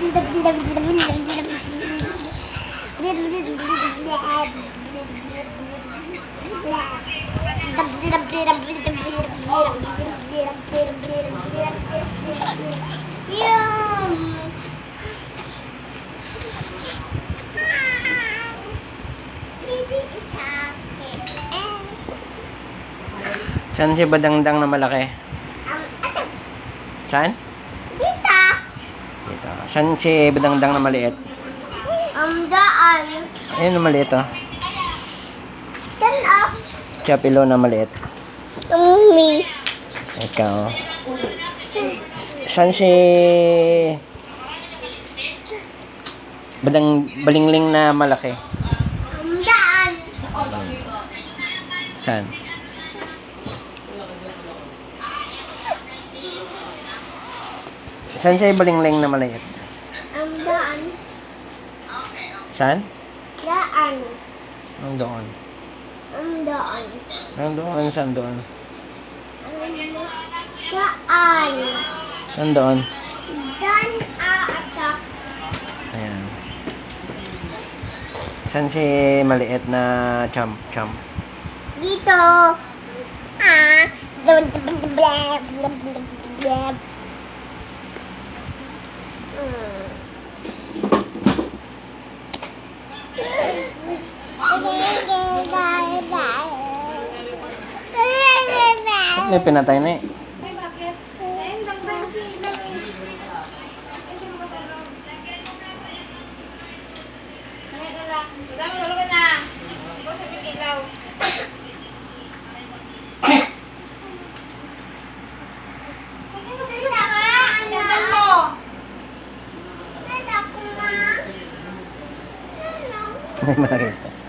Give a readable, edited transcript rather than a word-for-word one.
Saan si badangdang na malaki? Saan? Dito. Dito. Saan si badangdang na maliit? Daan. Ayun na maliit oh. Diyan ah. Chapilo na maliit. Umi. Ikaw. Saan si balingling na malaki? Daan. Saan? Saan siya balingling na maliit? Daan. Saan? Daan. Ang doon. Daan. Ang doon. Saan doon? Daan. Saan doon? Dan aatak. Ayan. Saan si maliit na champ? Dito. Blab blab blab blab. May pinatay na eh. Ay, bakit? Eh, nagpay si Ay, siya makatulog. Kaya na lang. Madami, tulog ka na. Ako sa pikilaw. Kasi masalita ka. Ang ganda mo. Anak ko na. May makita.